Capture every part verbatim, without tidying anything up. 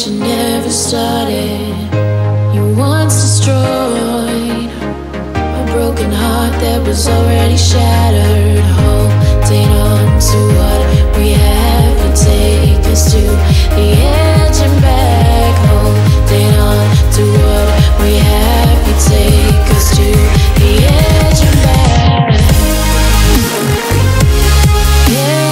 you never started. You once destroyed a broken heart that was already shattered. Holding on to what we have and take us to the edge and back. Holding on to what we have and take us to the edge and back. Yeah,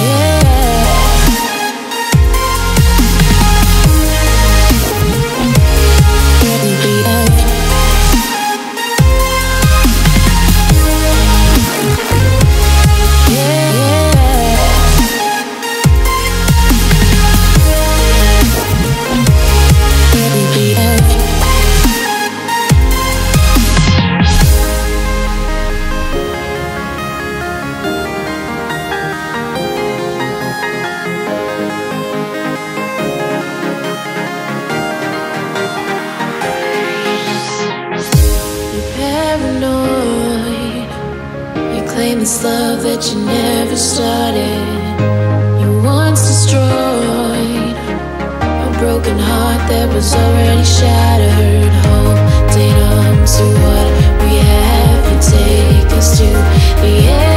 claim this love that you never started. You once destroyed a broken heart that was already shattered. Holding on to what we have and take us to the end.